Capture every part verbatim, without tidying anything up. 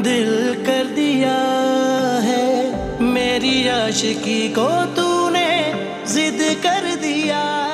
दिल कर दिया है, मेरी आशिकी को तूने जिद कर दिया है।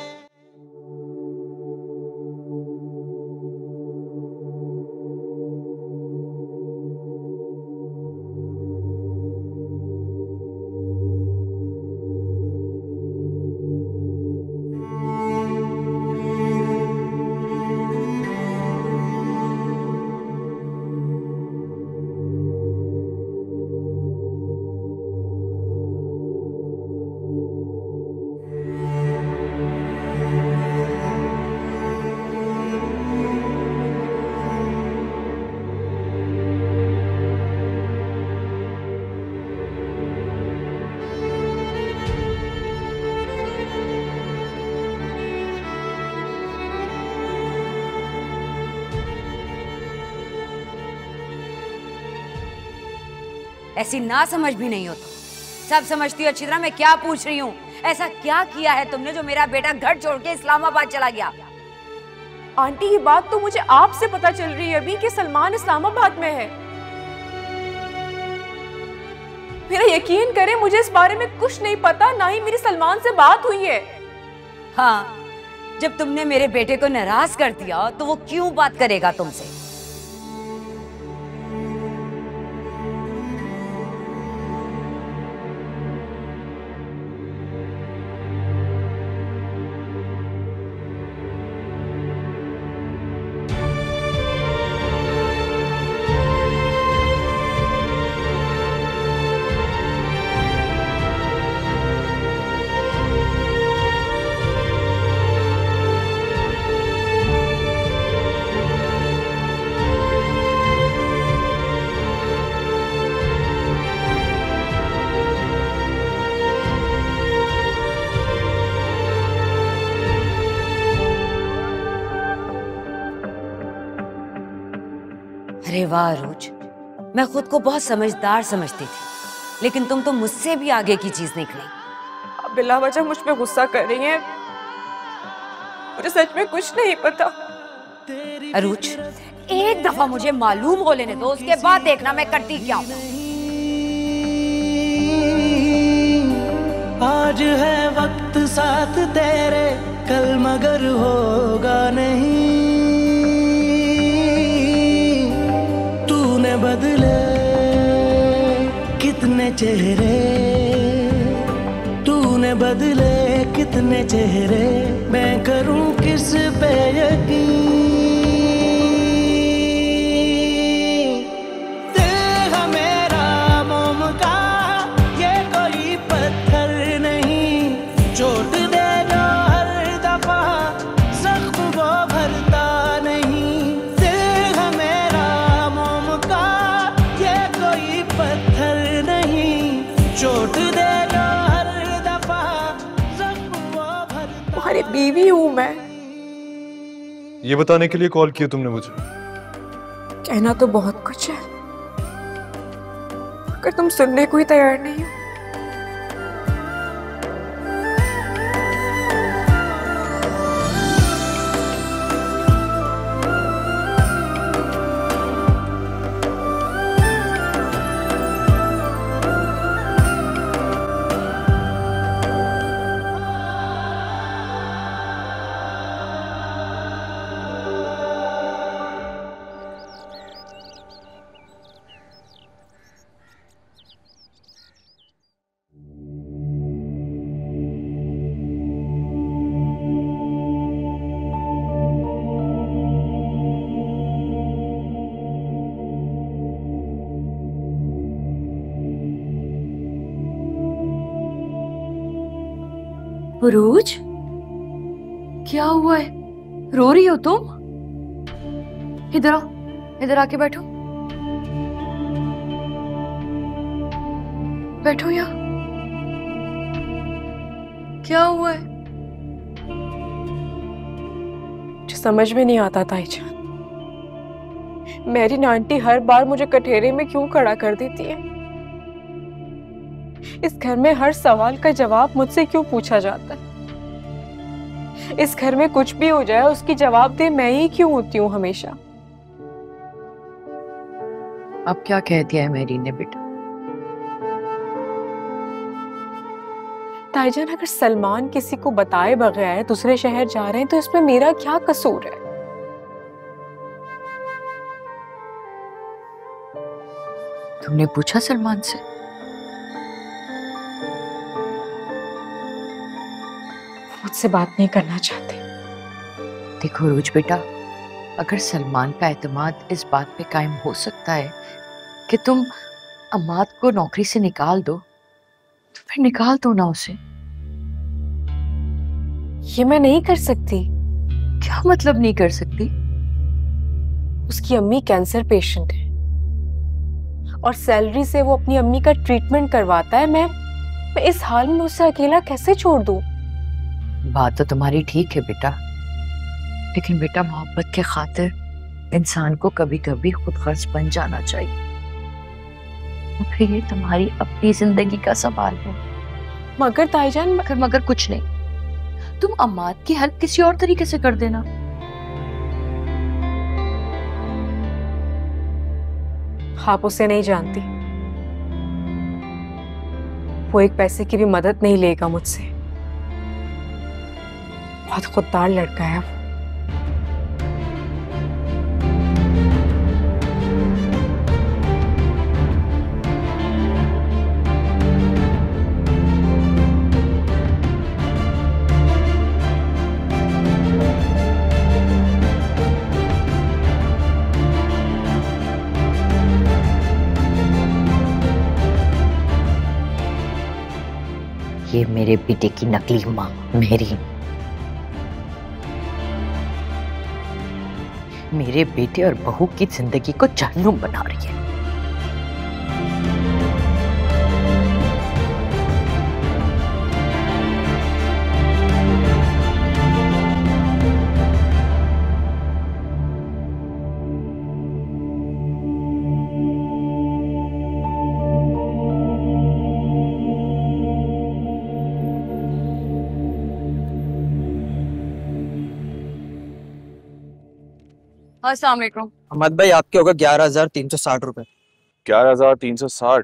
ऐसी ना समझ भी नहीं हो तो सब समझती हो अच्छी तरह मैं क्या पूछ रही हूँ। ऐसा क्या किया है तुमने जो मेरा बेटा घर छोड़ के इस्लामाबाद चला गया? आंटी ये बात तो मुझे आपसे पता चल रही है अभी कि सलमान इस्लामाबाद में है। मेरा यकीन करें मुझे इस बारे में कुछ नहीं पता, ना ही मेरी सलमान से बात हुई है। हाँ, जब तुमने मेरे बेटे को नाराज कर दिया तो वो क्यों बात करेगा तुमसे? अरे वाह अरूज, मैं खुद को बहुत समझदार समझती थी, लेकिन तुम तो मुझसे भी आगे की चीज निकली। आप बिला वजह मुझ पे गुस्सा कर रही हैं, मुझे सच में कुछ नहीं पता। अरूज, एक दफा मुझे मालूम हो लेने दो, उसके बाद देखना मैं करती क्या हूँ। आज है वक्त साथ तेरे, कल मगर होगा नहीं। तूने बदले कितने चेहरे, तूने बदले कितने चेहरे, मैं करूं किस पे यकीन। दिल है मेरा मोम का, ये कोई पत्थर नहीं, चोट दे जो हर दफा, जख्म वो भरता नहीं। दिल है मेरा मोम का, ये कोई पत्थर नहीं, चोट दे जो हर दफा, जख्म वो भरता। तुम्हारी बीवी हूं मैं। ये बताने के लिए कॉल किया तुमने मुझे? कहना तो बहुत कुछ है, अगर तुम सुनने को ही तैयार नहीं हो। अरूज, क्या हुआ है? रो रही हो तुम? इधर आओ, इधर आके बैठो, बैठो यहाँ। क्या हुआ है? मुझे समझ में नहीं आता ताईजान, मेरी आंटी हर बार मुझे कटहरे में क्यों खड़ा कर देती है? इस घर में हर सवाल का जवाब मुझसे क्यों पूछा जाता है? इस घर में कुछ भी हो जाए उसकी जवाबदेह मैं ही क्यों होती हूँ हमेशा? अब क्या कह दिया है मेरी ने बेटा? ताईजान, अगर सलमान किसी को बताए बगैर दूसरे शहर जा रहे हैं तो इसमें मेरा क्या कसूर है? तुमने पूछा सलमान से? मुझसे बात नहीं करना चाहते। देखो रोज बेटा, अगर सलमान का एतमाद इस बात पे कायम हो सकता है कि तुम अम्माद को नौकरी से निकाल दो, तो फिर निकाल दो ना उसे। ये मैं नहीं कर सकती। क्या मतलब नहीं कर सकती? उसकी अम्मी कैंसर पेशेंट है और सैलरी से वो अपनी अम्मी का ट्रीटमेंट करवाता है। मैं, मैं इस हाल में उसे अकेला कैसे छोड़ दूं? बात तो तुम्हारी ठीक है बेटा, लेकिन बेटा मोहब्बत के खातिर इंसान को कभी कभी खुद गर्ज बन जाना चाहिए। फिर ये तुम्हारी अपनी जिंदगी का सवाल है। मगर ताईजान, मगर मगर कुछ नहीं, तुम अम्माद की हेल्प किसी और तरीके से कर देना। आप उसे नहीं जानती। वो एक पैसे की भी मदद नहीं लेगा मुझसे। बहुत खुददार लड़का है वो। ये मेरे बेटे की नकली माँ मेरी, मेरे बेटे और बहू की जिंदगी को जहन्नुम बना रही है। अस्सलाम वालेकुम। अहमद भाई, आपके होगा ग्यारह हजार तीन सौ साठ रुपए। ग्यारह हजार तीन सौ साठ।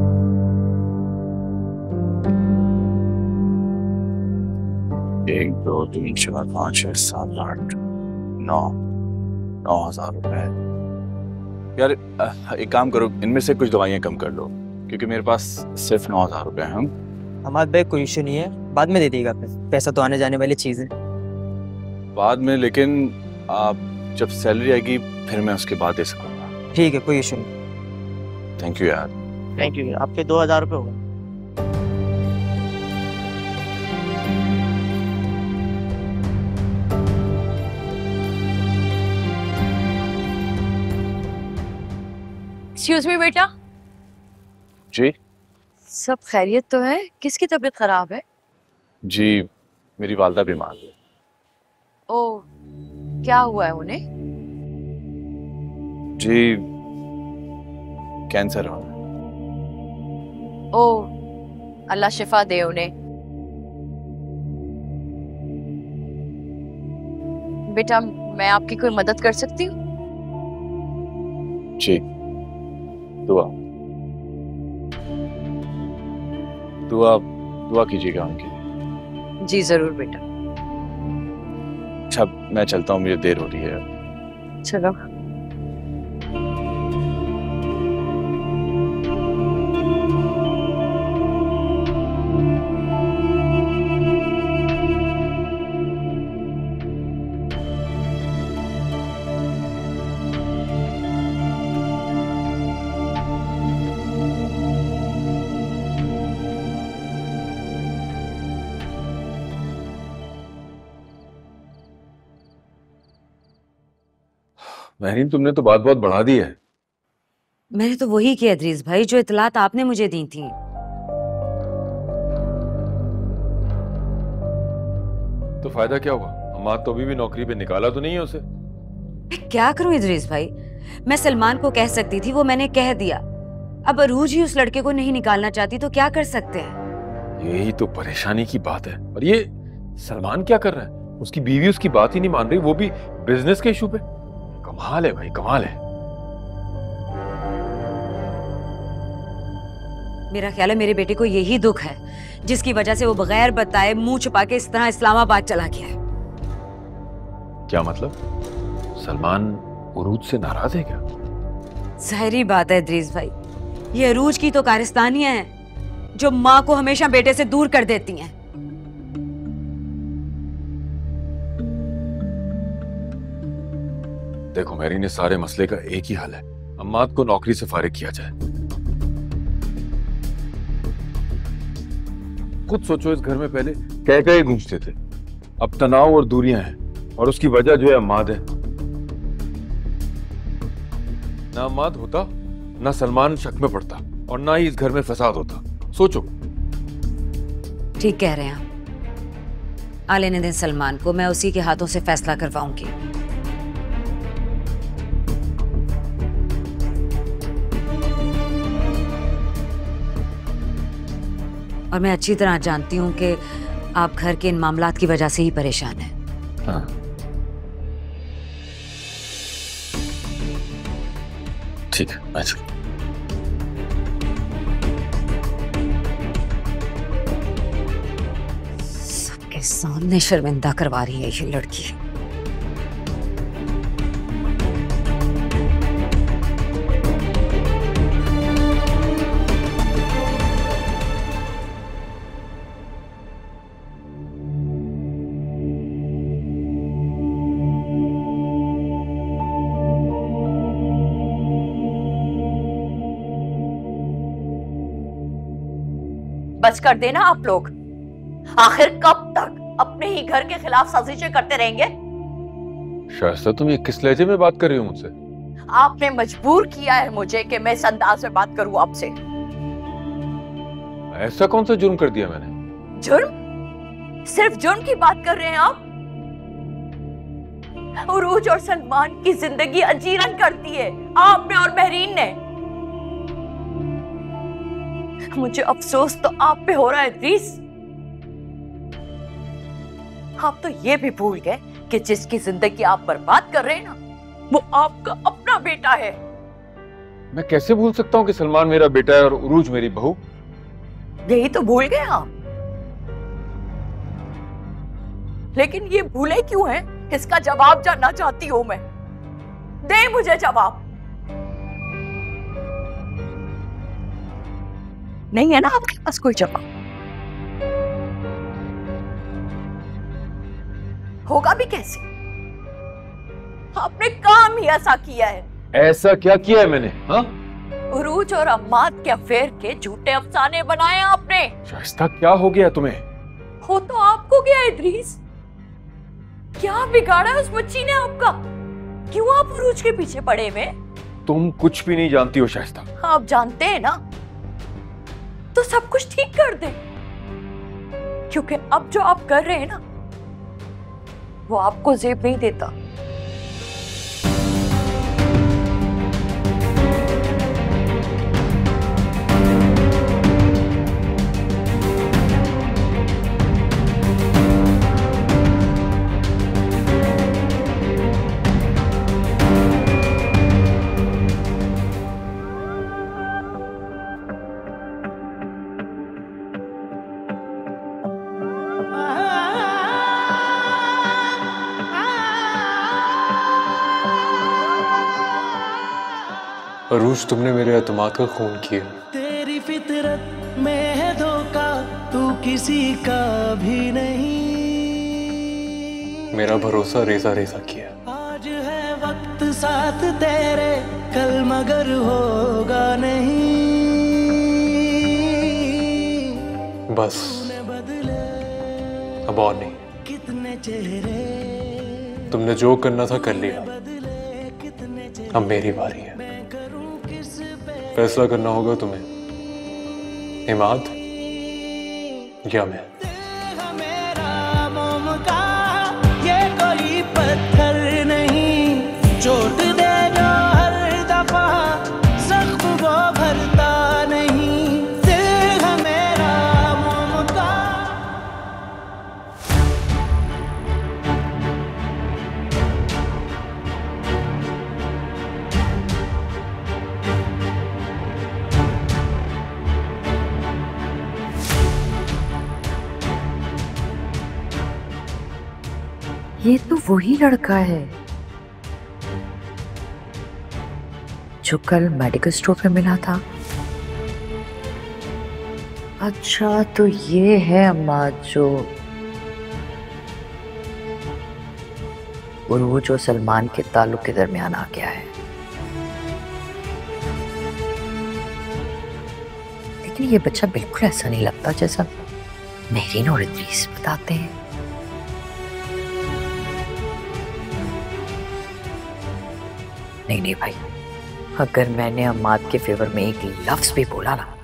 एक दो तीन चार पाँच छह सात आठ नौ नौ हजार रुपए। यार एक काम करो, इनमें से कुछ दवाइयाँ कम कर लो, क्योंकि मेरे पास सिर्फ नौ हजार रुपए हैं। अहमद भाई, कोई इशू नहीं है, बाद में दे देगा। पैसा तो आने जाने वाली चीज है। बाद में, लेकिन आप जब सैलरी आएगी फिर मैं उसके बाद दे सकूंगा। ठीक है, कोई इशू नहीं। थैंक यू यार। Thank you. आपके दो हजार रुपये हो गए। एक्सक्यूज मी बेटा। जी सब खैरियत तो है? किसकी तबीयत खराब है? जी, मेरी वालदा बीमार है। ओ, क्या हुआ है उन्हें? जी, कैंसर हो। ओ, अल्लाह शिफा दे उन्हें। बेटा, मैं आपकी कोई मदद कर सकती हूँ? जी, दुआ दुआ दुआ कीजिएगा उनके लिए। जी जरूर बेटा। अच्छा, मैं चलता हूँ, मुझे देर हो रही है। चलो। महरीन, तुमने तो बात बहुत बढ़ा दी है। मैंने तो वही किया अदरीस भाई, जो इतलात आपने मुझे दी थी। तो फायदा क्या हुआ? अम्माद तो अभी भी नौकरी पे, निकाला तो नहीं है उसे। मैं क्या करूं इदरीस भाई? मैं सलमान को कह सकती थी, वो मैंने कह दिया। अब अरूज ही उस लड़के को नहीं निकालना चाहती तो क्या कर सकते हैं? यही तो परेशानी की बात है। और ये सलमान क्या कर रहा है? उसकी बीवी उसकी बात ही नहीं मान रही, वो भी बिजनेस के इशू पे। कमाल है भाई, कमाल है। मेरा ख्याल है मेरे बेटे को यही दुख है जिसकी वजह से वो बगैर बताए मुंह छुपा के इस तरह इस्लामाबाद चला गया है। क्या मतलब? सलमान उरूज से नाराज है क्या? जाहिर बात है इद्रीस भाई, ये अरूज की तो कारिस्तानियां हैं जो माँ को हमेशा बेटे से दूर कर देती हैं। देखो मेरीन, इस सारे मसले का एक ही हल है, अम्माद को नौकरी से फारिग किया जाए। खुद सोचो, इस घर में पहले कह कह गूंजते थे, अब तनाव और दूरियां हैं, और उसकी वजह जो है अम्माद है। ना अम्माद होता, ना सलमान शक में पड़ता, और ना ही इस घर में फसाद होता। सोचो। ठीक कह रहे हैं आप। आ लेने दें सलमान को, मैं उसी के हाथों से फैसला करवाऊंगी। और मैं अच्छी तरह जानती हूं कि आप घर के इन मामलात की वजह से ही परेशान हैं। हाँ। ठीक है, मैं चलूं। सबके सामने शर्मिंदा करवा रही है ये लड़की। बस कर देना आप लोग। आखिर कब तक अपने ही घर के खिलाफ साजिशें करते रहेंगे? शायस्ता, तुम ये किस लहजे में बात कर रही हो मुझसे? आपने मजबूर किया है मुझे कि मैं इस अंदाज में बात करूं आपसे। ऐसा कौन सा जुर्म कर दिया मैंने? जुर्म? सिर्फ जुर्म की बात कर रहे हैं आप? उरूज और सलमान की जिंदगी अजीरन करती है आपने और महरीन ने। मुझे अफसोस तो आप पे हो रहा है इद्रीस। आप तो ये भी भूल गए कि जिसकी जिंदगी आप बर्बाद कर रहे हैं ना, वो आपका अपना बेटा है। मैं कैसे भूल सकता हूँ कि सलमान मेरा बेटा है और उरूज मेरी बहू? यही तो भूल गए आप। लेकिन ये भूले क्यों हैं? इसका जवाब जानना चाहती हूं मैं। दे मुझे जवाब। नहीं है ना आपके पास कोई जवाब? होगा भी कैसे? आपने काम ही ऐसा किया है। ऐसा क्या किया है मैंने? हाँ? उरूज और अम्माद के अफेयर के झूठे अफसाने बनाए आपने। शाइस्ता, क्या हो गया तुम्हें? हो तो आपको गया इद्रीस। क्या बिगाड़ा है उस बच्ची ने आपका? क्यों आप उरूज के पीछे पड़े हुए? तुम कुछ भी नहीं जानती हो शाइस्ता। आप जानते हैं ना, तो सब कुछ ठीक कर दे। क्योंकि अब जो आप कर रहे हैं ना, वो आपको जेब नहीं देता। अरूज, तुमने मेरे एतमाद का खून किया। तेरी फितरत में है धोखा, तू किसी का भी नहीं। मेरा भरोसा रेजा रेजा किया। आज है वक्त साथ तेरे, कल मगर होगा नहीं। बस बदले अब और नहीं। कितने चेहरे, तुमने जो करना था कर लिया। बदले कितने चेहरे। अब मेरी बारी है। मैं करूं किस पे फैसला करना होगा तुम्हें, इमाद या मैं। देगा मेरा मोम का ये कोई पत्थर नहीं, चोट दे जो हर दफा जख्म वो भरता नहीं। देगा मेरा मोम का। ये तो वही लड़का है जो कल मेडिकल स्टोर पे मिला था। अच्छा, तो ये है अम्मा जो और वो जो सलमान के ताल्लुक के दरमियान आ गया है। लेकिन ये बच्चा बिल्कुल ऐसा नहीं लगता जैसा मेहरीन और इद्रीस बताते हैं। नहीं नहीं भाई, अगर मैंने अम्माद के फेवर में एक लफ्ज भी बोला ना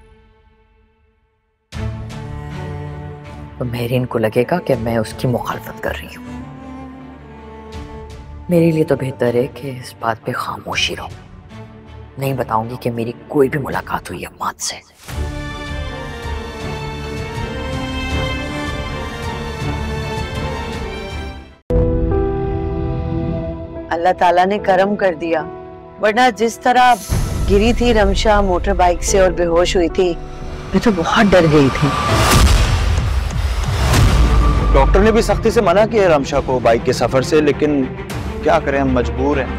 तो मेहरीन को लगेगा कि मैं उसकी मुखालफत कर रही हूं। मेरे लिए तो बेहतर है कि इस बात पे खामोशी रहो। नहीं बताऊंगी कि मेरी कोई भी मुलाकात हुई अम्माद से। अल्लाह ताला ने करम कर दिया, वरना जिस तरह गिरी थी रमशा मोटर बाइक से और बेहोश हुई थी, मैं तो बहुत डर गई थी। डॉक्टर ने भी सख्ती से मना किया रमशा को बाइक के सफर से, लेकिन क्या करें, हम मजबूर हैं।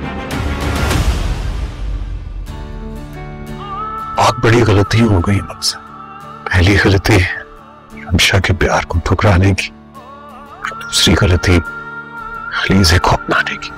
बहुत बड़ी गलती हो गई मुझसे। पहली गलती रमशा के प्यार को ठुकराने की, दूसरी गलती खलीजे को अपनाने की।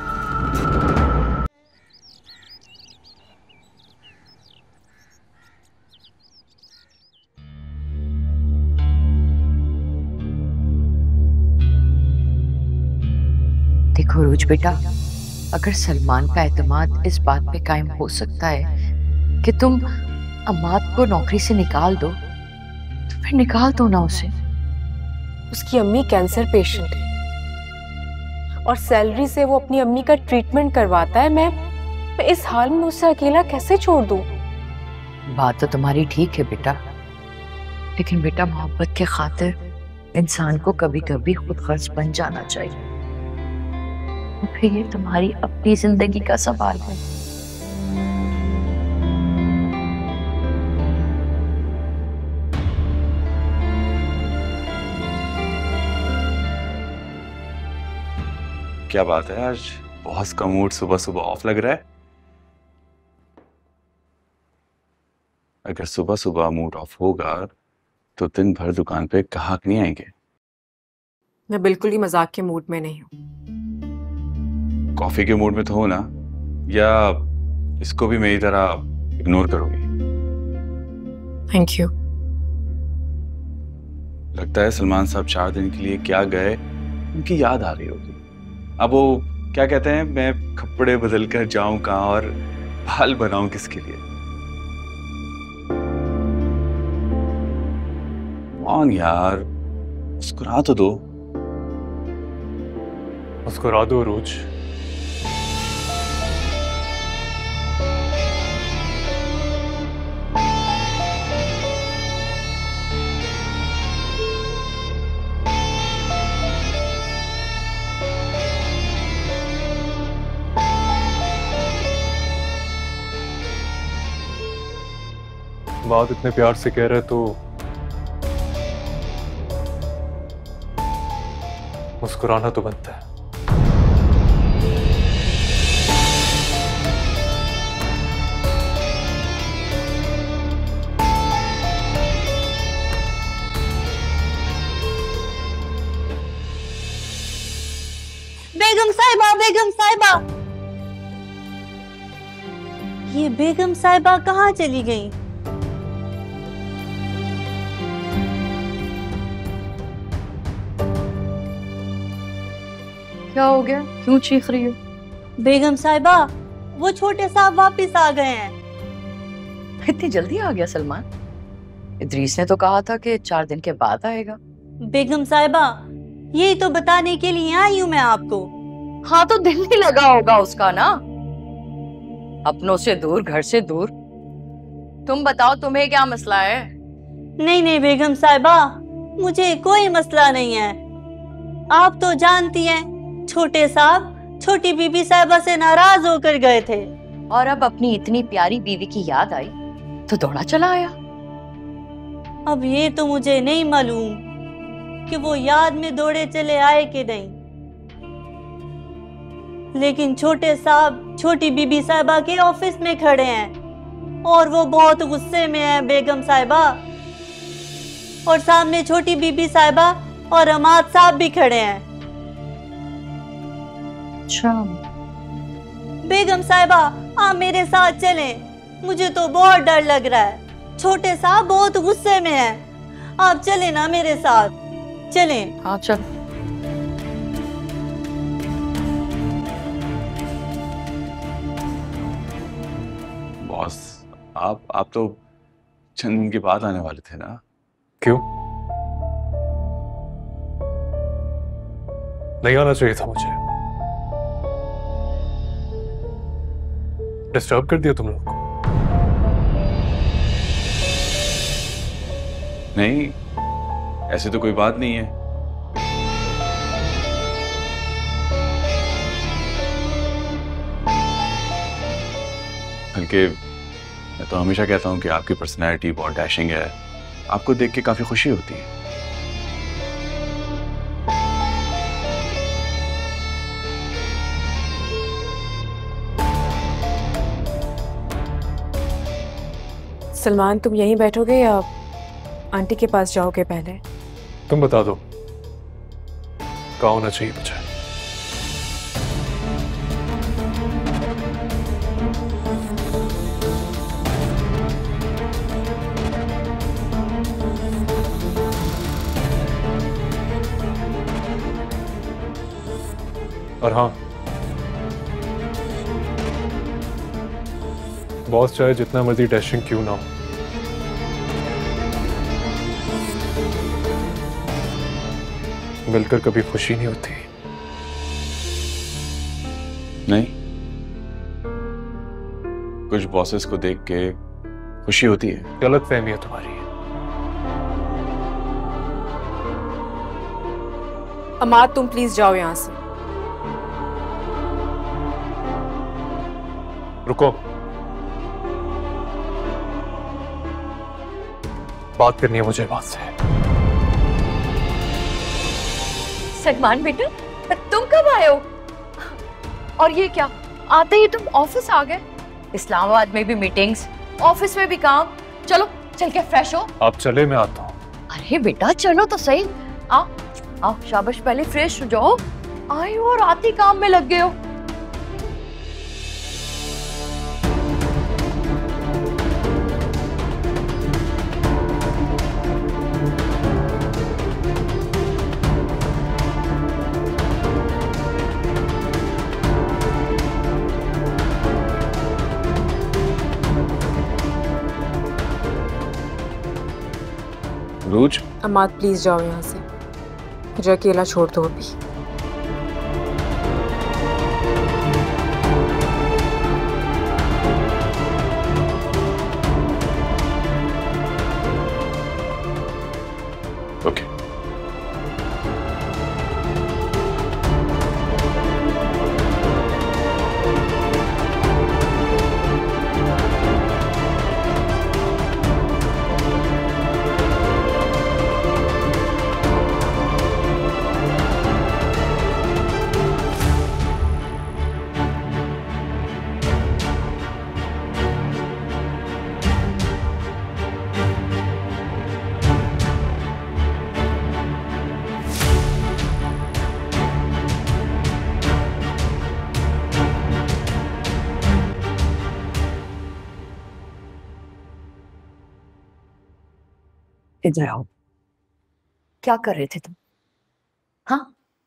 देखो रोज बेटा, अगर सलमान का एतमाद इस बात पे कायम हो सकता है कि तुम अम्माद को नौकरी से निकाल दो, तो फिर निकाल दो ना उसे। उसकी अम्मी कैंसर पेशेंट है और सैलरी से वो अपनी अम्मी का ट्रीटमेंट करवाता है। मैं मैं इस हाल में उसे अकेला कैसे छोड़ दूं? बात तो तुम्हारी ठीक है बेटा, लेकिन बेटा मोहब्बत के खातिर इंसान को कभी कभी खुद गर्ज बन जाना चाहिए। फिर ये तुम्हारी अपनी जिंदगी का सवाल है। क्या बात है, आज बॉस का मूड सुबह सुबह ऑफ लग रहा है। अगर सुबह सुबह मूड ऑफ होगा तो दिन भर दुकान पे ग्राहक नहीं आएंगे। मैं बिल्कुल ही मजाक के मूड में नहीं हूँ। कॉफी के मूड में तो हो ना, या इसको भी मेरी तरह इग्नोर करोगी? Thank you. लगता है सलमान साहब चार दिन के लिए क्या गए, उनकी याद आ रही होगी। अब वो क्या कहते हैं, मैं कपड़े बदल कर जाऊं कहां और बाल बनाऊं किसके लिए? कौन यार, मुस्कुरा तो दो। मुस्कुरा दो रोज। बात इतने प्यार से कह रहे तो मुस्कुराना तो बनता है। बेगम साहिबा, बेगम साहिबा, ये बेगम साहिबा कहाँ चली गई? क्या हो गया, क्यों चीख रही हो? बेगम साहिबा, वो छोटे साहब वापस आ गए हैं। इतनी जल्दी आ गया सलमान? इद्रीस ने तो कहा था कि चार दिन के बाद आएगा। बेगम साहिबा, यही तो बताने के लिए आई हूँ मैं आपको। हाँ तो दिल नहीं लगा होगा उसका ना, अपनों से दूर, घर से दूर। तुम बताओ तुम्हें क्या मसला है? नहीं नहीं बेगम साहिबा, मुझे कोई मसला नहीं है। आप तो जानती हैं, छोटे साहब छोटी बीबी साहिबा से नाराज होकर गए थे और अब अपनी इतनी प्यारी बीवी की याद आई तो दौड़ा चला आया। अब ये तो मुझे नहीं मालूम कि वो याद में दौड़े चले आए कि नहीं, लेकिन छोटे साहब छोटी बीबी साहिबा के ऑफिस में खड़े हैं और वो बहुत गुस्से में है बेगम साहिबा। और सामने छोटी बीबी साहिबा और अमाद साहब भी खड़े हैं। अच्छा बेगम साहिबा आप मेरे साथ चलें, मुझे तो बहुत डर लग रहा है। छोटे साहब बहुत गुस्से में हैं, आप चलें ना मेरे साथ, चलें। हाँ चल। बॉस आप आप तो चंद दिन के बाद आने वाले थे ना? क्यों? नहीं आना चाहिए था मुझे। डिस्टर्ब कर दिया तुम लोग को? नहीं, ऐसे तो कोई बात नहीं है। बल्कि मैं तो हमेशा कहता हूँ कि आपकी पर्सनैलिटी बहुत डैशिंग है, आपको देख के काफी खुशी होती है। सलमान तुम यहीं बैठोगे या आंटी के पास जाओगे पहले? तुम बता दो कहाँ होना चाहिए मुझे। और हाँ, बॉस चाहे जितना मर्जी डैशिंग क्यों ना हो, मिलकर कभी खुशी नहीं होती। नहीं, कुछ बॉसेस को देख के खुशी होती है। गलत फहमी है तुम्हारी। अमाद तुम प्लीज जाओ यहां से। रुको, बात करनी है मुझे बात से। सलमान बेटा तुम कब आए हो? और ये क्या, आते ही तुम ऑफिस आ गए? इस्लामाबाद में भी मीटिंग्स, ऑफिस में भी काम। चलो चल के फ्रेश हो। आप चले, मैं आता हूँ। अरे बेटा चलो तो सही। आ आओ, शाबाश, पहले फ्रेश हो जाओ। आए हो और आते काम में लग गए हो। रूज, अमाद प्लीज जाओ यहाँ से, मुझे अकेला छोड़ दो अभी। ओके। इधर आओ। क्या कर रहे थे तुम? हाँ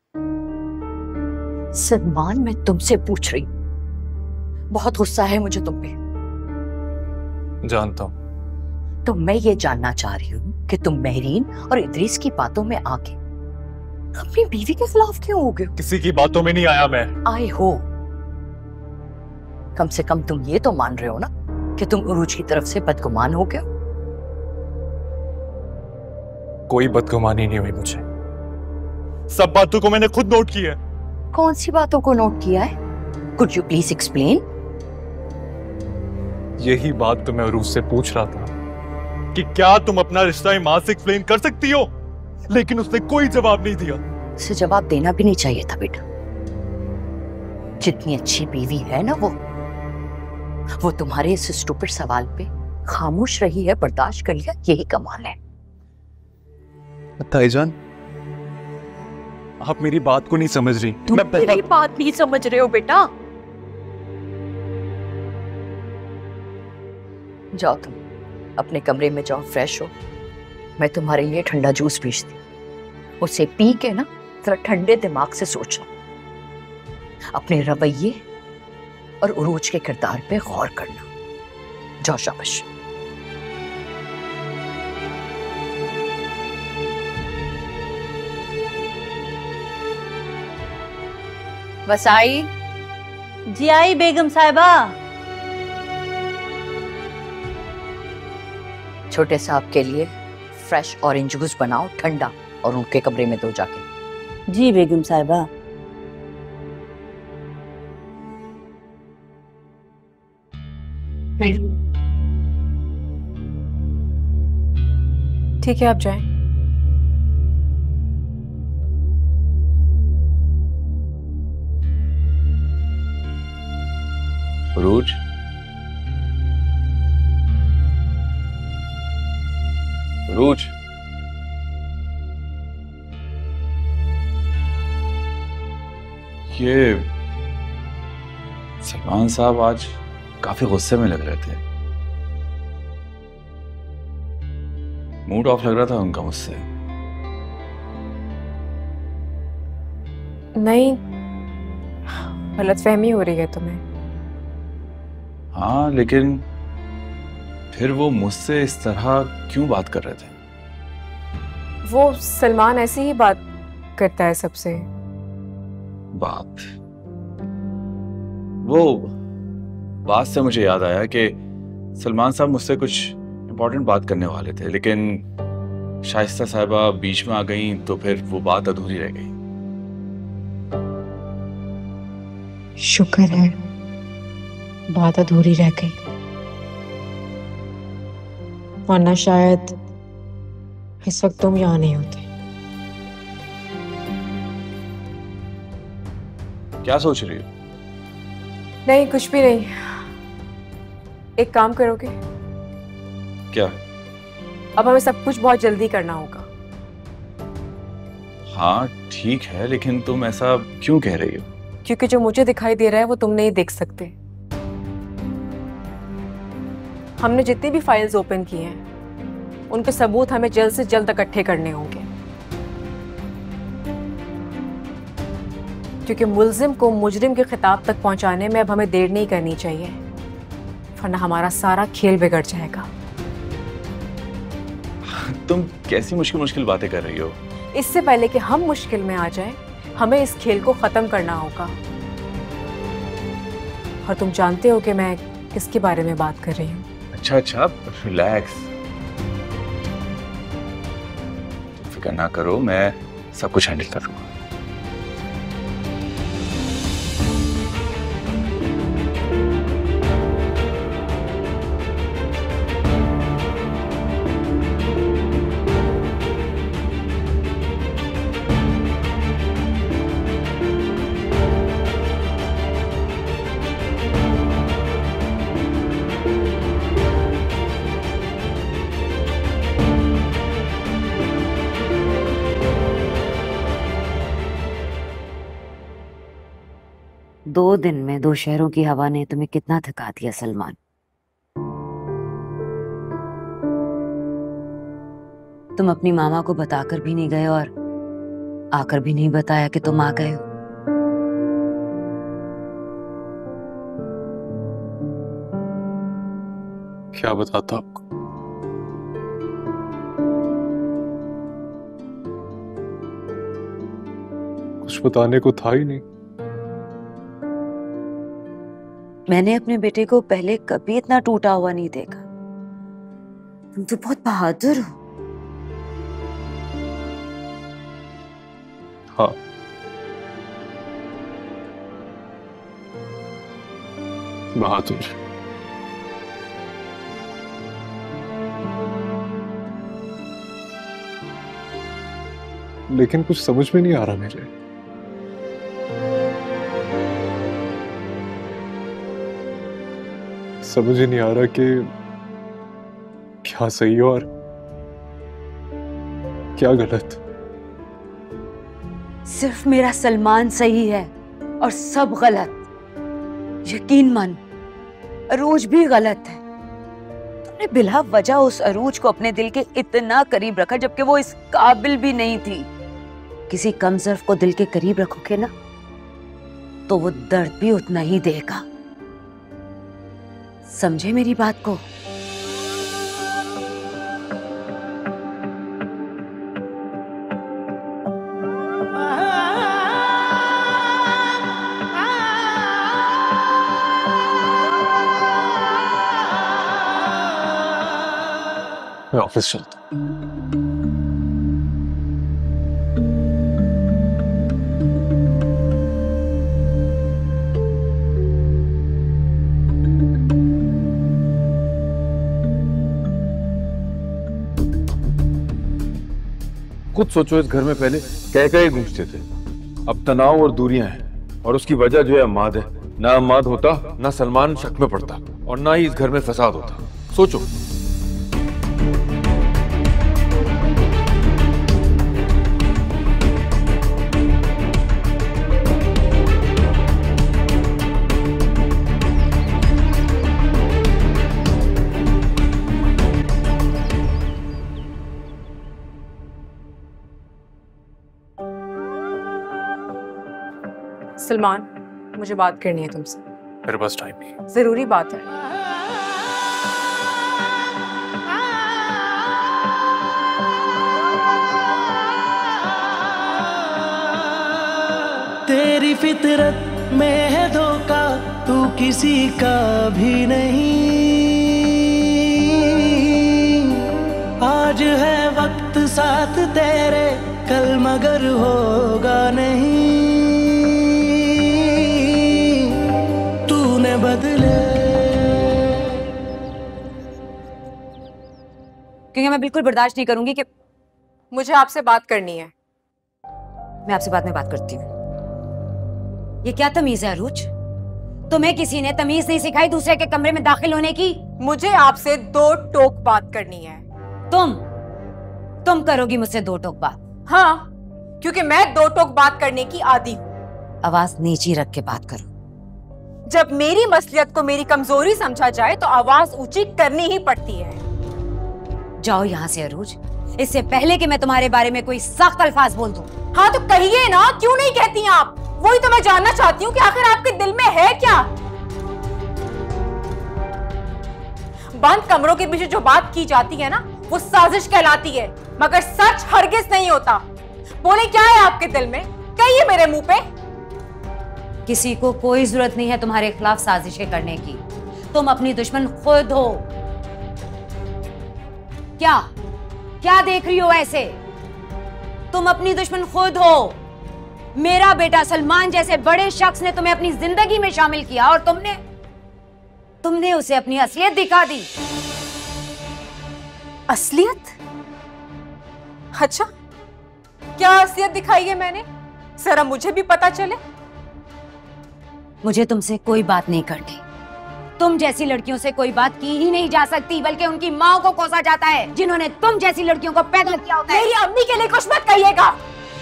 सलमान, मैं तुमसे पूछ रही, बहुत गुस्सा है मुझे तुम पे। जानता हूं। तो मैं ये जानना चाह रही हूँ कि तुम महरीन और इदरीस की बातों में आके अपनी बीवी के खिलाफ क्यों हो गए? किसी की बातों में नहीं आया मैं। आए हो। कम से कम तुम ये तो मान रहे हो ना कि तुम उरूज की तरफ से बदगुमान हो गए। कोई बदगुमानी नहीं हुई मुझे, सब बातों को मैंने खुद नोट किया है। कौन सी बातों को नोट किया है? Could you please explain? यही बात तो मैं उरूज से पूछ रहा था कि क्या तुम अपना रिश्ता मां से एक्सप्लेन कर सकती हो, लेकिन उसने कोई जवाब नहीं दिया। उसे जवाब देना भी नहीं चाहिए था बेटा। जितनी अच्छी बीवी है ना वो वो तुम्हारे इस स्टूपिड सवाल पे खामोश रही है, बर्दाश्त कर लिया, यही कमाल है। ताईजान, आप मेरी बात को नहीं समझ रही। तुम मेरी बात नहीं समझ रहे हो बेटा। जाओ तुम अपने कमरे में जाओ, फ्रेश हो। मैं तुम्हारे लिए ठंडा जूस भेजती, उसे पी के ना जरा ठंडे दिमाग से सोचो, अपने रवैये और उरूज के किरदार पे गौर करना। जाओ, शाबाश। बस आई? जी आई बेगम साहिबा। छोटे साहब के लिए फ्रेश ऑरेंज जूस बनाओ ठंडा, और उनके कमरे में दो जाके। जी बेगम साहिबा। ठीक है, आप जाएं। रूज, रूज, ये सलमान साहब आज काफी गुस्से में लग रहे थे। मूड ऑफ लग रहा था उनका मुझसे। नहीं, गलतफहमी हो रही है तुम्हें। हाँ, लेकिन फिर वो मुझसे इस तरह क्यों बात कर रहे थे? वो सलमान ऐसे ही बात करता है सबसे। बात वो बात से मुझे याद आया कि सलमान साहब मुझसे कुछ इम्पोर्टेंट बात करने वाले थे, लेकिन शाइस्ता साहिबा बीच में आ गई तो फिर वो बात अधूरी रह गई। शुक्र है बात अधूरी रह गई, वरना शायद इस वक्त तुम यहाँ नहीं होते। क्या सोच रही हो? नहीं, कुछ भी नहीं। एक काम करोगे? क्या? अब हमें सब कुछ बहुत जल्दी करना होगा। हाँ ठीक है, लेकिन तुम ऐसा क्यों कह रही हो? क्योंकि जो मुझे दिखाई दे रहा है वो तुम नहीं देख सकते। हमने जितनी भी फाइल्स ओपन की हैं, उनके सबूत हमें जल्द से जल्द इकट्ठे करने होंगे, क्योंकि मुल्जिम को मुजरिम के खिताब तक पहुंचाने में अब हमें देर नहीं करनी चाहिए, वरना हमारा सारा खेल बिगड़ जाएगा। तुम कैसी मुश्किल मुश्किल बातें कर रही हो? इससे पहले कि हम मुश्किल में आ जाएं, हमें इस खेल को खत्म करना होगा। और तुम जानते हो कि मैं किसके बारे में बात कर रही हूँ। अच्छा अच्छा, रिलैक्स, फिक्र ना करो, मैं सब कुछ हैंडल कर लूंगा। दो दिन में दो शहरों की हवा ने तुम्हें कितना थका दिया सलमान। तुम अपनी मामा को बताकर भी नहीं गए और आकर भी नहीं बताया कि तुम आ गए हो। क्या बताता आपको? कुछ बताने को था ही नहीं। मैंने अपने बेटे को पहले कभी इतना टूटा हुआ नहीं देखा। तुम तो बहुत बहादुर हो। हाँ, बहादुर। लेकिन कुछ समझ में नहीं आ रहा मेरे। समझ ही नहीं आ रहा कि क्या सही है और क्या गलत। सिर्फ मेरा सलमान सही है और सब गलत। यकीन मान, अरूज भी गलत है। तुमने बिला वजह उस अरूज को अपने दिल के इतना करीब रखा जबकि वो इस काबिल भी नहीं थी। किसी कमजोर को दिल के करीब रखोगे ना तो वो दर्द भी उतना ही देगा। समझे मेरी बात को? मैं ऑफिस चलता हूं। खुद सोचो, इस घर में पहले कह कह गूंजते थे, अब तनाव और दूरियां हैं और उसकी वजह जो है अम्माद है। ना अम्माद होता ना सलमान शक में पड़ता और ना ही इस घर में फसाद होता। सोचो। सलमान, मुझे बात करनी है तुमसे। मेरे पास टाइम नहीं। जरूरी बात है। तेरी फितरत में है धोखा, तू किसी का भी नहीं। आज है वक्त साथ तेरे, कल मगर होगा नहीं। तूने बदले। क्योंकि मैं बिल्कुल बर्दाश्त नहीं करूंगी कि मुझे आपसे बात करनी है। मैं आपसे बाद में बात करती हूँ। ये क्या तमीज है अरूज? तुम्हें किसी ने तमीज नहीं सिखाई दूसरे के कमरे में दाखिल होने की? मुझे आपसे दो टोक बात करनी है। तुम तुम करोगी मुझसे दो टोक बात? हाँ, क्योंकि मैं दो टोक बात करने की आदी हूँ। आवाज नीची रख के बात करो। जब मेरी मसलियत को मेरी कमजोरी समझा जाए तो आवाज ऊंची करनी ही पड़ती है। जाओ यहाँ से अरूज, इससे पहले कि मैं तुम्हारे बारे में कोई सख्त अल्फाज बोल दूं। हाँ तो कहिए ना, क्यों नहीं कहती आप? वही तो मैं जानना चाहती हूँ कि आखिर आपके दिल में है क्या? बंद कमरों के पीछे जो बात की जाती है ना, वो साजिश कहलाती है, मगर सच हरगिज नहीं होता। बोले क्या है आपके दिल में? कहिए मेरे मुंह पे। किसी को कोई जरूरत नहीं है तुम्हारे खिलाफ साजिशें करने की। तुम अपनी दुश्मन खुद हो। क्या क्या देख रही हो ऐसे? तुम अपनी दुश्मन खुद हो। मेरा बेटा सलमान जैसे बड़े शख्स ने तुम्हें अपनी जिंदगी में शामिल किया और तुमने तुमने उसे अपनी असलियत दिखा दी। असलियत? अच्छा, क्या असलियत दिखाई है मैंने? जरा मुझे भी पता चले। मुझे तुमसे कोई बात नहीं करनी। तुम जैसी लड़कियों से कोई बात की ही नहीं जा सकती, बल्कि उनकी माँ को कोसा जाता है जिन्होंने तुम जैसी लड़कियों को पैदा किया होता है। मेरी अम्मी के लिए कुछ मत कहिएगा।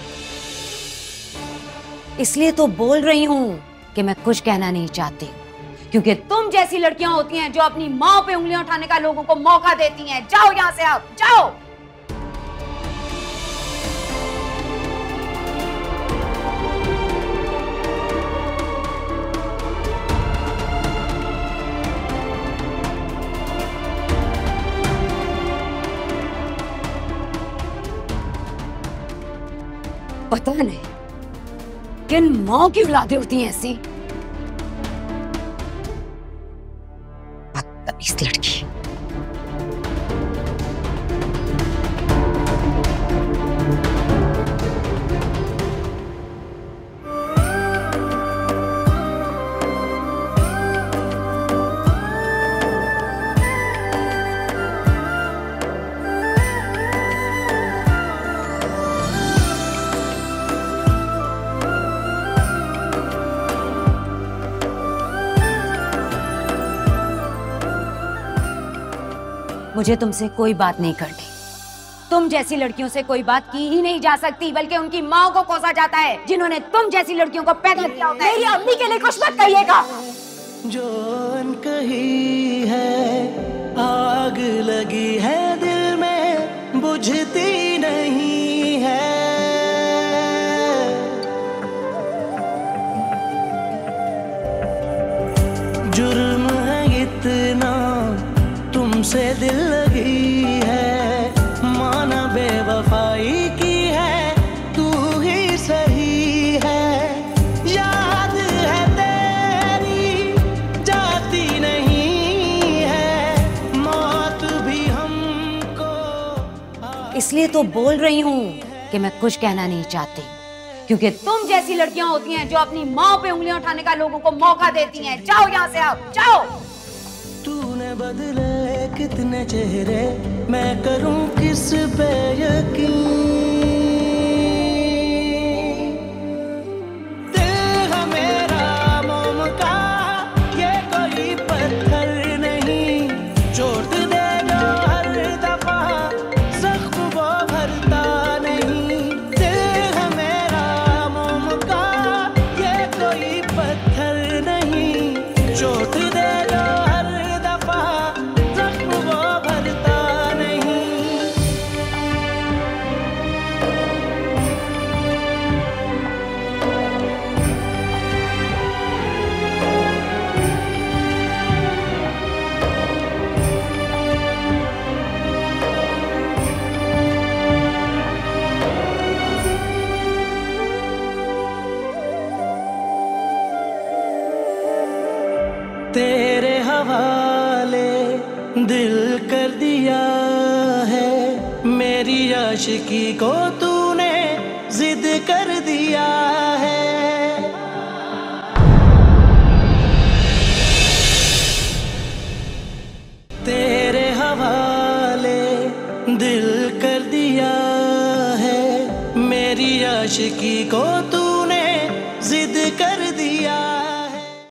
इसलिए तो बोल रही हूँ कि मैं कुछ कहना नहीं चाहती, क्योंकि तुम जैसी लड़कियां होती हैं जो अपनी माँ पे उंगलियां उठाने का लोगों को मौका देती हैं। जाओ यहाँ से, अब जाओ। पता नहीं किन माँ की औलादें होती हैं ऐसी। बदतमीज लड़की। मुझे तुमसे कोई बात नहीं करनी। तुम जैसी लड़कियों से कोई बात की ही नहीं जा सकती, बल्कि उनकी माँ को कोसा जाता है जिन्होंने तुम जैसी लड़कियों को पैदा किया होता है। मेरी अम्मी के लिए कुछ मत कहिएगा। जो अनकही है आग लगी है दिल में, बुझती नहीं है। जुर्म है इतना तुमसे दिल लगी है, माना बेवफाई की है, तू ही सही है। याद है तेरी जाती नहीं है, मौत भी हमको। इसलिए तो बोल रही हूँ कि मैं कुछ कहना नहीं चाहती, क्योंकि तुम जैसी लड़कियां होती हैं जो अपनी माँ पे उंगलियां उठाने का लोगों को मौका देती हैं। जाओ यहाँ से, आप जाओ। तूने बदले कितने चेहरे, मैं करूं किस पे यकीन। दिल है मेरा मोम का, ये कोई पत्थर नहीं, चोट दे जो हर दफा, जख्म वो भरता नहीं। दिल है मेरा मोम का, ये कोई पत्थर नहीं, चोट दे जो तेरे हवाले दिल कर दिया है, मेरी आशिकी को तूने जिद कर दिया है। तेरे हवाले दिल कर दिया है, मेरी आशिकी को तू